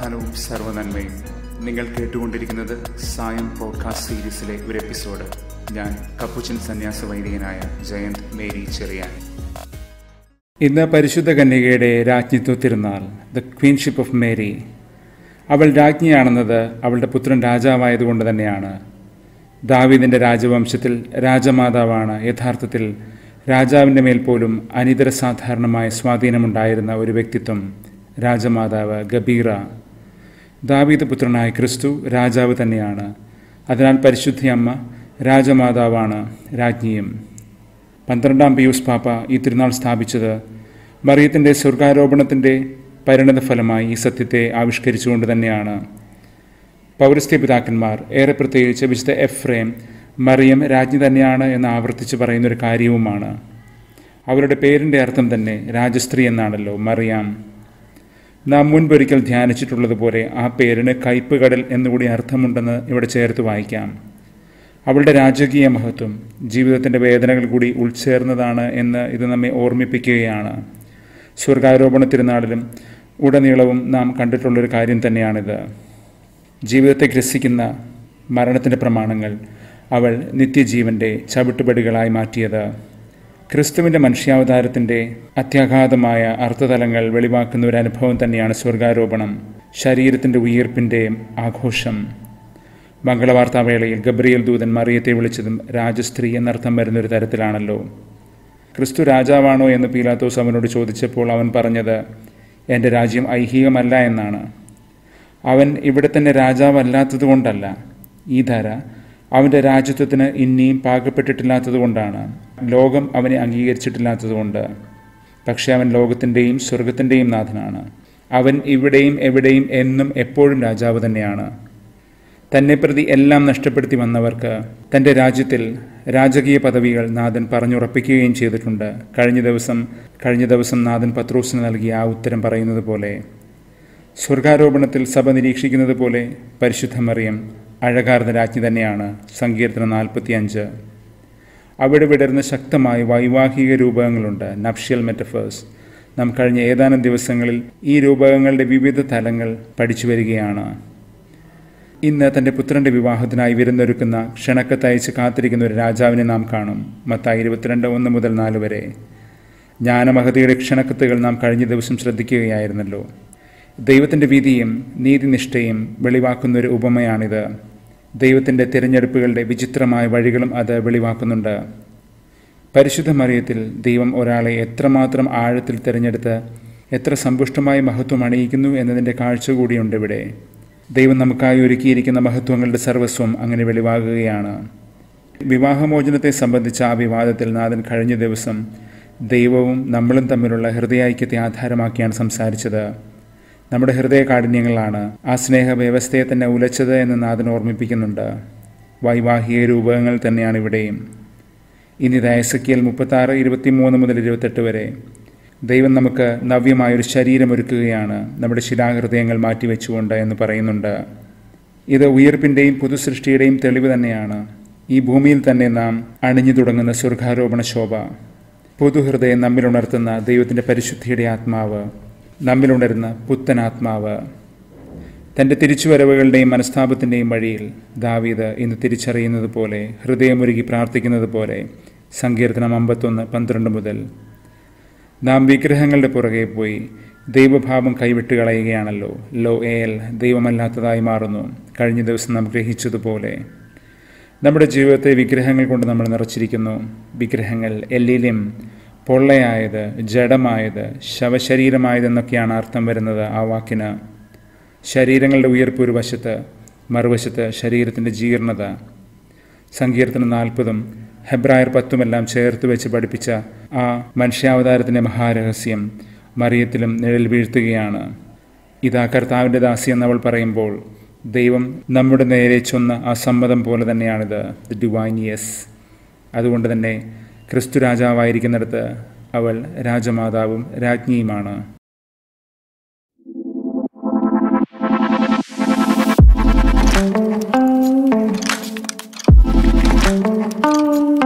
സമാധാനവും സർവ്വനന്മയും. നിങ്ങൾ കേട്ടുകൊണ്ടിരിക്കുന്നത് സായം പോഡ്കാസ്റ്റ് സീരീസിലെ ഒരു എപ്പിസോഡ്. ഞാൻ കപ്പുച്ചൻ സന്യാസ വൈദികനായ ജയന്ത് മേരി ചെറിയാൻ. ഇന്ന് പരിശുദ്ധ കന്യകയുടെ രാജ്ഞിത്വ തിരുനാൾ, ദ ക്വീൻഷിപ്പ് ഓഫ് മേരി. അവൾ രാജ്ഞിയാണെന്നത് അവളുടെ പുത്രൻ രാജാവായതുകൊണ്ട് തന്നെയാണ്. ദാവീദിൻ്റെ രാജവംശത്തിൽ രാജമാതാവാണ് യഥാർത്ഥത്തിൽ രാജാവിൻ്റെ മേൽ പോലും അനിതര സാധാരണമായ സ്വാധീനമുണ്ടായിരുന്ന ഒരു വ്യക്തിത്വം, രാജമാതാവ് ഗബീറ. ദാവീദ് പുത്രനായ ക്രിസ്തു രാജാവ് തന്നെയാണ്. അതിനാൽ പരിശുദ്ധയമ്മ രാജമാതാവാണ്, രാജ്ഞിയും. 12-ാം പിയൂസ് പാപ്പ ഈ തിരുനാൾ സ്ഥാപിച്ചത് മറിയത്തിൻ്റെ സ്വർഗാരോപണത്തിൻ്റെ പരിണതഫലമായി ഈ സത്യത്തെ ആവിഷ്കരിച്ചുകൊണ്ട് തന്നെയാണ്. പൗരസ്ത്യ പിതാക്കന്മാർ, ഏറെ പ്രത്യേകിച്ച് വിശുദ്ധ എഫ്രേം, മറിയം രാജ്ഞി തന്നെയാണ് എന്ന് ആവർത്തിച്ച് പറയുന്നൊരു കാര്യവുമാണ്. അവരുടെ പേരിൻ്റെ അർത്ഥം തന്നെ രാജസ്ത്രീ എന്നാണല്ലോ, മറിയാം. നാം മുൻപൊരിക്കൽ ധ്യാനിച്ചിട്ടുള്ളതുപോലെ ആ പേരിന് കയ്പ് കടൽ എന്നുകൂടി അർത്ഥമുണ്ടെന്ന് ഇവിടെ ചേർത്ത് വായിക്കാം. അവളുടെ രാജകീയ മഹത്വം ജീവിതത്തിൻ്റെ വേദനകൾ കൂടി ഉൾച്ചേർന്നതാണ് എന്ന് ഇത് നമ്മെ ഓർമ്മിപ്പിക്കുകയാണ്. സ്വർഗാരോപണ തിരുനാളിലും ഉടനീളവും നാം കണ്ടിട്ടുള്ളൊരു കാര്യം തന്നെയാണിത്. ജീവിതത്തെ ഗ്രസിക്കുന്ന മരണത്തിൻ്റെ പ്രമാണങ്ങൾ അവൾ നിത്യജീവൻ്റെ ചവിട്ടുപടികളായി മാറ്റിയത്. ക്രിസ്തുവിൻ്റെ മനുഷ്യാവതാരത്തിൻ്റെ അത്യാഘാതമായ അർത്ഥതലങ്ങൾ വെളിവാക്കുന്ന ഒരു അനുഭവം തന്നെയാണ് സ്വർഗാരോപണം, ശരീരത്തിൻ്റെ ഉയിർപ്പിൻ്റെ ആഘോഷം. മംഗളവാർത്താവേളയിൽ ഗബ്രിയേൽ ദൂതൻ മറിയത്തെ വിളിച്ചതും രാജസ്ത്രീ എന്നർത്ഥം വരുന്നൊരു തരത്തിലാണല്ലോ. ക്രിസ്തു രാജാവാണോ എന്ന് പീലാത്തോസ് അവനോട് ചോദിച്ചപ്പോൾ അവൻ പറഞ്ഞത്, എൻ്റെ രാജ്യം ഐഹികമല്ല എന്നാണ്. അവൻ ഇവിടെ തന്നെ രാജാവല്ലാത്തതുകൊണ്ടല്ല, ഈ ധര അവൻ്റെ രാജ്യത്വത്തിന് ഇനിയും പാകപ്പെട്ടിട്ടില്ലാത്തതുകൊണ്ടാണ്, ലോകം അവനെ അംഗീകരിച്ചിട്ടില്ലാത്തതുകൊണ്ട്. പക്ഷേ അവൻ ലോകത്തിൻ്റെയും സ്വർഗത്തിൻ്റെയും നാഥനാണ്. അവൻ ഇവിടെയും എവിടെയും എന്നും എപ്പോഴും രാജാവ് തന്നെയാണ്. തന്നെ പ്രതി എല്ലാം നഷ്ടപ്പെടുത്തി വന്നവർക്ക് തൻ്റെ രാജ്യത്തിൽ രാജകീയ പദവികൾ നാഥൻ പറഞ്ഞുറപ്പിക്കുകയും ചെയ്തിട്ടുണ്ട്. കഴിഞ്ഞ ദിവസം നാഥൻ പത്രോസിന് നൽകിയ ആ ഉത്തരം പറയുന്നത് പോലെ, സ്വർഗാരോപണത്തിൽ സഭ നിരീക്ഷിക്കുന്നത് പോലെ പരിശുദ്ധ മറിയം അഴകാർന്ന രാജ്ഞി തന്നെയാണ്. സങ്കീർത്തനം 45. അവിടെ വിടർന്ന ശക്തമായ വൈവാഹിക രൂപകങ്ങളുണ്ട്, നപ്ഷ്യൽ മെറ്റഫേഴ്സ്. നാം കഴിഞ്ഞ ഏതാനും ദിവസങ്ങളിൽ ഈ രൂപകങ്ങളുടെ വിവിധ തലങ്ങൾ പഠിച്ചു വരികയാണ്. ഇന്ന് തൻ്റെ പുത്രൻ്റെ വിവാഹത്തിനായി വിരുന്നൊരുക്കുന്ന ക്ഷണക്കത്തയച്ച് കാത്തിരിക്കുന്ന ഒരു രാജാവിനെ നാം കാണും. മത്തായി 22:1-4 വരെ. ജ്ഞാനമഹതിയുടെ ക്ഷണക്കത്തുകൾ നാം കഴിഞ്ഞ ദിവസം ശ്രദ്ധിക്കുകയായിരുന്നല്ലോ. ദൈവത്തിൻ്റെ വിധിയും നീതിനിഷ്ഠയും വെളിവാക്കുന്നൊരു ഉപമയാണിത്. ദൈവത്തിൻ്റെ തിരഞ്ഞെടുപ്പുകളുടെ വിചിത്രമായ വഴികളും അത് വെളിവാക്കുന്നുണ്ട്. പരിശുദ്ധ മറിയത്തിൽ ദൈവം ഒരാളെ എത്രമാത്രം ആഴത്തിൽ തിരഞ്ഞെടുത്ത് എത്ര സമ്പുഷ്ടമായ മഹത്വം അണിയിക്കുന്നു എന്നതിൻ്റെ കാഴ്ച കൂടിയുണ്ട് ഇവിടെ. ദൈവം നമുക്കായി ഒരുക്കിയിരിക്കുന്ന മഹത്വങ്ങളുടെ സർവസ്വം അങ്ങനെ വെളിവാകുകയാണ്. വിവാഹമോചനത്തെ സംബന്ധിച്ച ആ വിവാദത്തിൽ നാഥൻ കഴിഞ്ഞ ദിവസം ദൈവവും നമ്മളും തമ്മിലുള്ള ഹൃദയൈക്യത്തെ ആധാരമാക്കിയാണ് സംസാരിച്ചത്. നമ്മുടെ ഹൃദയകാഠിന്യങ്ങളാണ് ആ സ്നേഹ വ്യവസ്ഥയെ തന്നെ ഉലച്ചത് എന്ന് നാഥൻ ഓർമ്മിപ്പിക്കുന്നുണ്ട്. വൈവാഹിക രൂപകങ്ങൾ തന്നെയാണ് ഇവിടെയും. ഇന്നിത് എസെക്കിയേൽ 36:23-28 വരെ. ദൈവം നമുക്ക് നവ്യമായൊരു ശരീരമൊരുക്കുകയാണ്, നമ്മുടെ ശിലാഹൃദയങ്ങൾ മാറ്റിവെച്ചുകൊണ്ട് എന്ന് പറയുന്നുണ്ട്. ഇത് ഉയർപ്പിൻ്റെയും പുതുസൃഷ്ടിയുടെയും തെളിവ് തന്നെയാണ്. ഈ ഭൂമിയിൽ തന്നെ നാം അണിഞ്ഞു തുടങ്ങുന്ന സ്വർഗാരോപണ ശോഭ, പുതുഹൃദയം നമ്മിലുണർത്തുന്ന ദൈവത്തിൻ്റെ പരിശുദ്ധിയുടെ ആത്മാവ്, നമ്മിലുണരുന്ന പുത്തനാത്മാവ്. തൻ്റെ തിരിച്ചുവരവുകളുടെയും മനസ്താപത്തിൻ്റെയും വഴിയിൽ ദാവീദ് ഇന്ന് തിരിച്ചറിയുന്നത് പോലെ, ഹൃദയമൊരുക്കി പ്രാർത്ഥിക്കുന്നത് പോലെ, സങ്കീർത്തനം 51:12 മുതൽ. നാം വിഗ്രഹങ്ങളുടെ പുറകെ പോയി ദൈവഭാവം കൈവിട്ട് കളയുകയാണല്ലോ. ലോ ഏൽ ദൈവമല്ലാത്തതായി മാറുന്നു. കഴിഞ്ഞ ദിവസം നാം ഗ്രഹിച്ചതുപോലെ നമ്മുടെ ജീവിതത്തെ വിഗ്രഹങ്ങൾ കൊണ്ട് നമ്മൾ നിറച്ചിരിക്കുന്നു. വിഗ്രഹങ്ങൾ എല്ലിലും പൊള്ളയായത്, ജഡമായത്, ശവശരീരമായതെന്നൊക്കെയാണ് അർത്ഥം വരുന്നത് ആ വാക്കിന്. ശരീരങ്ങളുടെ ഉയർപ്പ് ഒരു വശത്ത്, മറുവശത്ത് ശരീരത്തിൻ്റെ ജീർണത. സങ്കീർത്തനം 40-ഉം ഹെബ്രായർ 10-ഉമെല്ലാം ചേർത്ത് വെച്ച് പഠിപ്പിച്ച ആ മനുഷ്യാവതാരത്തിൻ്റെ മഹാരഹസ്യം മറിയത്തിലും നിഴൽ വീഴ്ത്തുകയാണ്. ഇതാ കർത്താവിൻ്റെ ദാസി എന്നവൾ പറയുമ്പോൾ ദൈവം നമ്മുടെ നേരെ ചൊന്ന ആ സമ്മതം പോലെ തന്നെയാണിത്, ദി ഡിവൈൻ യെസ്. അതുകൊണ്ട് തന്നെ ക്രിസ്തു രാജാവായിരിക്കുന്നിടത്ത് അവൾ രാജമാതാവും രാജ്ഞിയുമാണ്. Thank you.